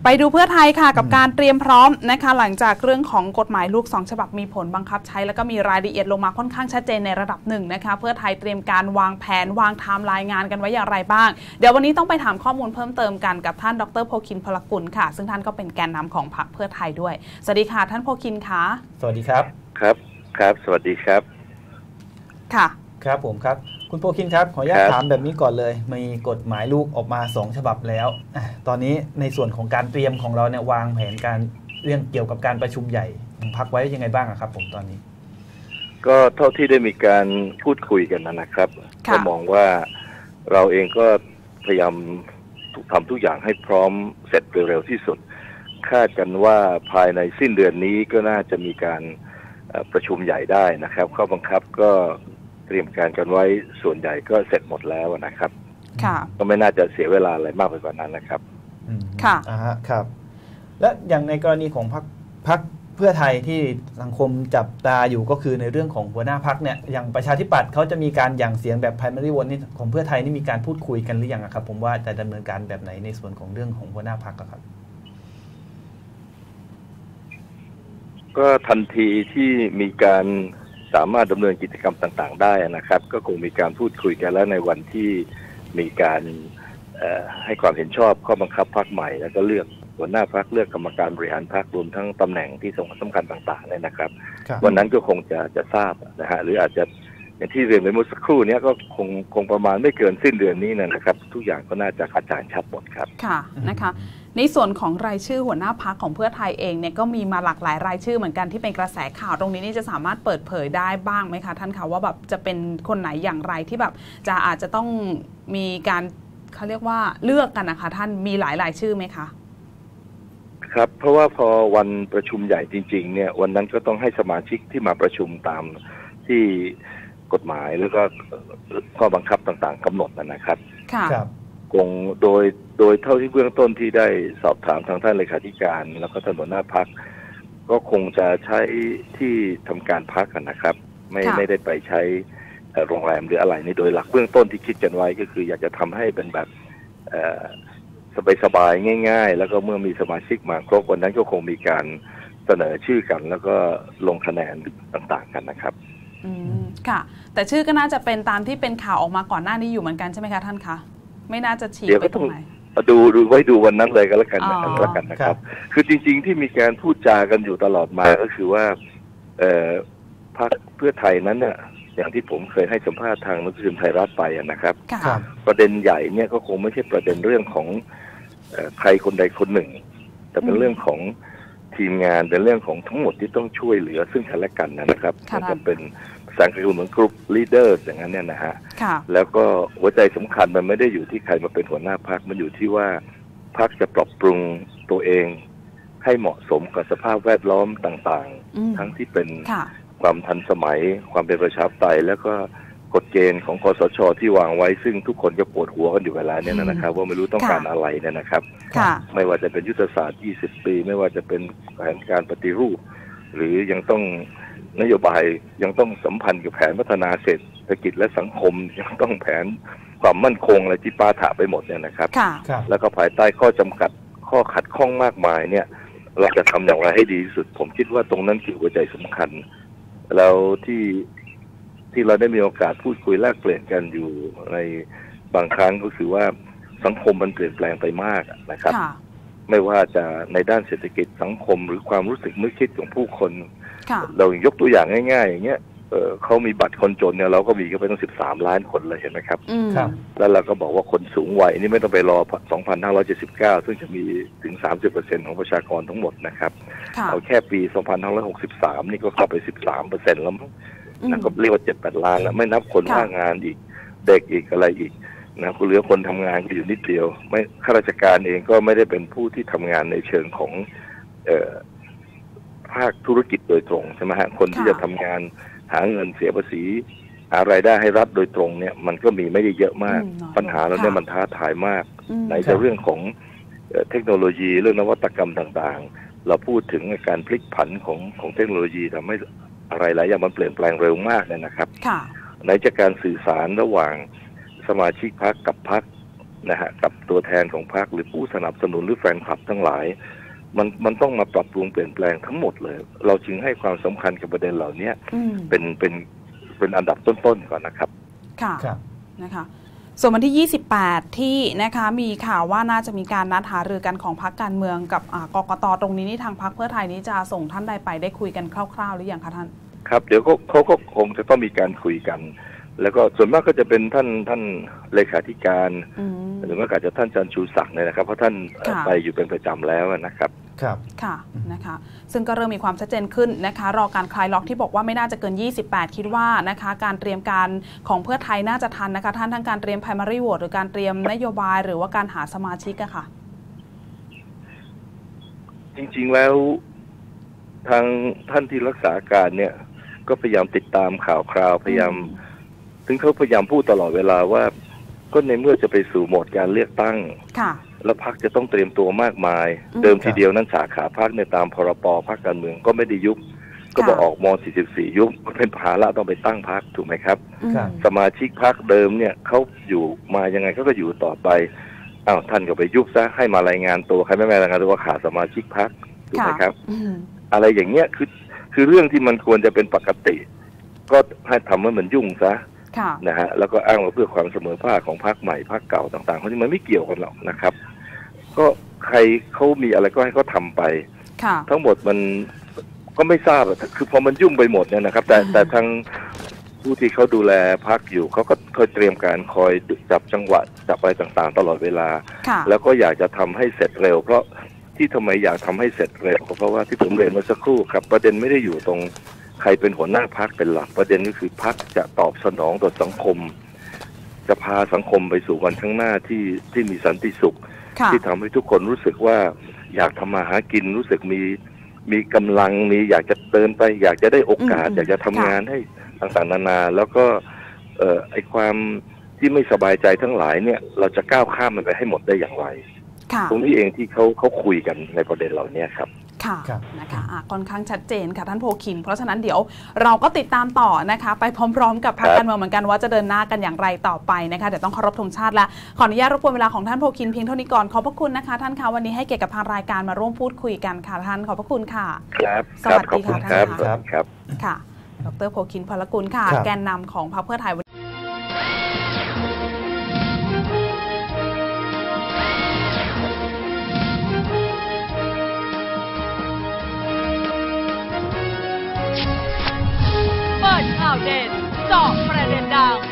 ไปดูเพื่อไทยค่ะกับการเตรียมพร้อมนะคะหลังจากเรื่องของกฎหมายลูก2ฉบับมีผลบังคับใช้แล้วก็มีรายละเอียดลงมาค่อนข้างชัดเจนในระดับหนึ่งนะคะเพื่อไทยเตรียมการวางแผนวางไทม์ไลน์งานกันไว้อย่างไรบ้างเดี๋ยววันนี้ต้องไปถามข้อมูลเพิ่มเติมกันกับท่านดร.โพคิน พลกุลค่ะซึ่งท่านก็เป็นแกนนำของพรรคเพื่อไทยด้วยสวัสดีค่ะท่านโพคินค่ะสวัสดีครับครับสวัสดีครับค่ะครับผมครับคุณโพคินครับขออนุญาตถามแบบนี้ก่อนเลยมีกฎหมายลูกออกมา2ฉบับแล้วตอนนี้ในส่วนของการเตรียมของเราเนี่ยวางแผนการเรื่องเกี่ยวกับการประชุมใหญ่ของพรรคไว้ยังไงบ้างครับผมตอนนี้ก็เท่าที่ได้มีการพูดคุยกันนะครับก็มองว่าเราเองก็พยายามทำทุกอย่างให้พร้อมเสร็จเร็วๆที่สุดคาดกันว่าภายในสิ้นเดือนนี้ก็น่าจะมีการประชุมใหญ่ได้นะครับข้อบังคับก็เตรียมการกันไว้ส่วนใหญ่ก็เสร็จหมดแล้วนะครับก็ไม่น่าจะเสียเวลาอะไรมากไปกว่านั้นนะครับค่ะครับและอย่างในกรณีของพรรคเพื่อไทยที่สังคมจับตาอยู่ก็คือในเรื่องของหัวหน้าพรรคเนี่ยอย่างประชาธิปัตย์เขาจะมีการหยั่งเสียงแบบ primary vote นี่ของเพื่อไทยนี่มีการพูดคุยกันหรือยังครับผมว่าจะดำเนินการแบบไหนในส่วนของเรื่องของหัวหน้าพรรคครับก็ทันทีที่มีการสามารถดำเนินกิจกรรมต่างๆได้นะครับก็คงมีการพูดคุยกันแล้วในวันที่มีการให้ความเห็นชอบข้อบังคับพรรคใหม่แล้วก็เลือกหัวหน้าพรรคเลือกกรรมการบริหารพรรครวมทั้งตำแหน่งที่สำคัญต่างๆเลยนะครับวันนั้นก็คงจะทราบนะฮะหรืออาจจะอย่างที่เรียนไปเมื่อสักครู่นี้ก็คงประมาณไม่เกินสิ้นเดือนนี้นะครับทุกอย่างก็น่าจะกระจ่างชัดหมดครับค่ะนะคะในส่วนของรายชื่อหัวหน้าพรรคของเพื่อไทยเองเนี่ยก็มีมาหลากหลายรายชื่อเหมือนกันที่เป็นกระแสข่าวตรงนี้นี่จะสามารถเปิดเผยได้บ้างไหมคะท่านคะว่าแบบจะเป็นคนไหนอย่างไรที่แบบอาจจะต้องมีการเขาเรียกว่าเลือกกันนะคะท่านมีหลายรายชื่อไหมคะครับเพราะว่าพอวันประชุมใหญ่จริงๆเนี่ยวันนั้นก็ต้องให้สมาชิกที่มาประชุมตามที่กฎหมายแล้วก็ข้อบังคับต่างๆกำหนดนะครับค่ะคงโดยเท่าที่เบื้องต้นที่ได้สอบถามทางท่านเลขาธิการแล้วก็ท่านหัวหน้าพรรคก็คงจะใช้ที่ทำการพรรคนะครับไม่ได้ไปใช้โรงแรมหรืออะไรในโดยหลักเบื้องต้นที่คิดกันไว้ก็คืออยากจะทำให้เป็นแบบสบายๆง่ายๆแล้วก็เมื่อมีสมาชิกมาครบวันนั้นก็คงมีการเสนอชื่อกันแล้วก็ลงคะแนนต่างๆกันนะครับค่ะแต่ชื่อก็น่าจะเป็นตามที่เป็นข่าวออกมาก่อนหน้านี้อยู่เหมือนกันใช่ไหมคะท่านคะไม่น่าจะฉีกไปตรงไหนดูไว้ดูวันนั้นเลยก็แล้วกันนะครับคือจริงๆที่มีการพูดจากันอยู่ตลอดมาก็คือว่าพรรคเพื่อไทยนั้นเนี่ยอย่างที่ผมเคยให้สัมภาษณ์ทางหนังสือพิมพ์ไทยรัฐไปนะครับประเด็นใหญ่เนี่ยก็คงไม่ใช่ประเด็นเรื่องของใครคนใดคนหนึ่งแต่เป็นเรื่องของทีมงานเป็นเรื่องของทั้งหมดที่ต้องช่วยเหลือซึ่งกันและกันนะครับมันจะเป็นสังคมเหมือนกลุ่มลีดเดอร์อย่างนั้นเนี่ยนะฮะแล้วก็หัวใจสำคัญมันไม่ได้อยู่ที่ใครมาเป็นหัวหน้าพรรคมันอยู่ที่ว่าพรรคจะปรับปรุงตัวเองให้เหมาะสมกับสภาพแวดล้อมต่างๆทั้งที่เป็นความทันสมัยความเป็นประชาธิปไตยแล้วก็กฎเกณฑ์ของคสช.ที่วางไว้ซึ่งทุกคนก็ปวดหัวกันอยู่เวลาเนี่ยนะครับว่าไม่รู้ต้องการอะไรเนี่ยนะครับไม่ว่าจะเป็นยุทธศาสตร์20 ปีไม่ว่าจะเป็นแผนการปฏิรูปหรือยังต้องนโยบายยังต้องสัมพันธ์กับแผนพัฒนาเศรษฐกิจและสังคมยังต้องแผนความมั่นคงอะไรที่ปาถะไปหมดเนี่ยนะครับแล้วก็ภายใต้ข้อจำกัดข้อขัดข้องมากมายเนี่ยเราจะทำอย่างไรให้ดีที่สุดผมคิดว่าตรงนั้นคือหัวใจสำคัญแล้วที่เราได้มีโอกาสพูดคุยแลกเปลี่ยนกันอยู่ในบางครั้งก็คือว่าสังคมมันเปลี่ยนแปลงไปมากนะครับไม่ว่าจะในด้านเศรษฐกิจสังคมหรือความรู้สึกนึกคิดของผู้คนเรายกตัวอย่างง่ายๆอย่างเงี้ยเขามีบัตรคนจนเนี่ยเราก็มีก็ไปตั้ง13 ล้านคนเลยเห็นไหมครับแล้วเราก็บอกว่าคนสูงวัยนี่ไม่ต้องไปรอ 2579 ซึ่งจะมีถึง 30% ของประชากรทั้งหมดนะครับเอาแค่ปี 2563 นี่ก็เข้าไป 13% แล้วนะก็เรียกว่า 7-8 ล้านแล้วไม่นับคนว่างงานอีกเด็กอีกอะไรอีกนะก็เหลือคนทำงานก็อยู่นิดเดียวไม่ข้าราชการเองก็ไม่ได้เป็นผู้ที่ทำงานในเชิงของภาคธุรกิจโดยตรงใช่ไหมฮะคนที่จะทำงานหาเงินเสียภาษีหารายได้ให้รัฐโดยตรงเนี่ยมันก็มีไม่ได้เยอะมากปัญหาแล้วเนี่ยมันท้าทายมากในเรื่องของเทคโนโลยีเรื่องนวัตกรรมต่างๆเราพูดถึงการพลิกผันของเทคโนโลยีทำให้อะไรหลายอย่างมันเปลี่ยนแปลงเร็วมากเนี่ยนะครับในจากการสื่อสารระหว่างสมาชิกพรรคกับพรรคนะฮะกับตัวแทนของพรรคหรือผู้สนับสนุนหรือแฟนคลับทั้งหลายมันต้องมาปรับปรุงเปลี่ยนแปลงทั้งหมดเลยเราจึงให้ความสำคัญกับประเด็นเหล่านี้เป็นอันดับต้นๆก่อนนะครับค่ะนะคะส่วนวันที่ 28 ที่นะคะมีข่าวว่าน่าจะมีการนัดหารือกันของพรรคการเมืองกับกกต.ตรงนี้นี่ทางพรรคเพื่อไทยนี้จะส่งท่านใดไปได้คุยกันคร่าวๆหรือยังคะท่านครับเดี๋ยวเขาก็คงจะต้องมีการคุยกันแล้วก็ส่วนมากก็จะเป็นท่านเลขาธิการหรือว่าอาจจะท่านจันทร์ชูศักดิ์เนี่ยนะครับเพราะท่านไปอยู่เป็นประจำแล้วนะครับครับค่ะนะคะซึ่งก็เริ่มมีความชัดเจนขึ้นนะคะรอการคลายล็อกที่บอกว่าไม่น่าจะเกิน28คิดว่านะคะการเตรียมการของเพื่อไทยน่าจะทันนะคะท่านทั้งการเตรียม primary vote หรือการเตรียมนโยบายหรือว่าการหาสมาชิกอะค่ะจริงๆแล้วทางท่านที่รักษาการเนี่ยก็พยายามติดตามข่าวคราวพยายามถึงเขาพยายามพูดตลอดเวลาว่าก็ในเมื่อจะไปสู่โหมดการเลือกตั้งแล้วพรรคจะต้องเตรียมตัวมากมายเดิมทีเดียวนั้นสาขาพรรคในตามพรบพรรคการเมืองก็ไม่ได้ยุบก็บอกออกม.44 ยุบเป็นภาระต้องไปตั้งพรรคถูกไหมครับสมาชิกพรรคเดิมเนี่ยเขาอยู่มายังไงเขาก็อยู่ต่อไปอ้าวท่านก็ไปยุบซะให้มารายงานตัวใครไม่มารายงานตัวว่าขาดสมาชิกพรรคถูกไหมครับอะไรอย่างเงี้ยคือเรื่องที่มันควรจะเป็นปกติก็ให้ทำให้มันยุ่งซะนะฮะแล้วก็อ้างว่าเพื่อความเสมอภาคของพรรคใหม่พรรคเก่าต่างๆเพราะที่มันไม่เกี่ยวกันหรอกนะครับก็ใครเขามีอะไรก็ให้เขาทำไปทั้งหมดมันก็ไม่ทราบคือพอมันยุ่งไปหมดเนี่ยนะครับแต่ทางผู้ที่เขาดูแลพรรคอยู่เขาก็คอยเตรียมการคอยจับจังหวะจับอะไรต่างๆตลอดเวลาแล้วก็อยากจะทำให้เสร็จเร็วเพราะที่ทำไมอยากทำให้เสร็จเร็วเพราะว่าที่ผมเรียนเมื่อสักครู่ครับประเด็นไม่ได้อยู่ตรงใครเป็นหัวหน้าพรรคเป็นหลักประเด็นก็คือพรรคจะตอบสนองต่อสังคมจะพาสังคมไปสู่วันข้างหน้าที่มีสันติสุขที่ทำให้ทุกคนรู้สึกว่าอยากทำมาหากินรู้สึกมีกำลังอยากจะเดินไปอยากจะได้โอกาสอยากจะทำงานให้ต่างๆนานาแล้วก็ไอ้ความที่ไม่สบายใจทั้งหลายเนี่ยเราจะก้าวข้ามมันไปให้หมดได้อย่างไรตรงนี้เองที่เขาคุยกันในประเด็นเหล่านี้ครับค่ะนะคะค่อนข้างชัดเจนค่ะท่านโพคินเพราะฉะนั้นเดี๋ยวเราก็ติดตามต่อนะคะไปพร้อมๆกับพรรคการเมืองเหมือนกันว่าจะเดินหน้ากันอย่างไรต่อไปนะคะเดี๋ยวต้องเคารพธงชาติและขออนุญาตรบกวนเวลาของท่านโพคินเพียงเท่านี้ก่อนขอบพระคุณนะคะท่านคะวันนี้ให้เกียรติกับทางรายการมาร่วมพูดคุยกันค่ะท่านขอบพระคุณค่ะครับสวัสดีค่ะท่านครับค่ะดร.โพคินพลกุลค่ะแกนนำของพรรคเพื่อไทยข่าวเด่นเจาะประเด็นดัง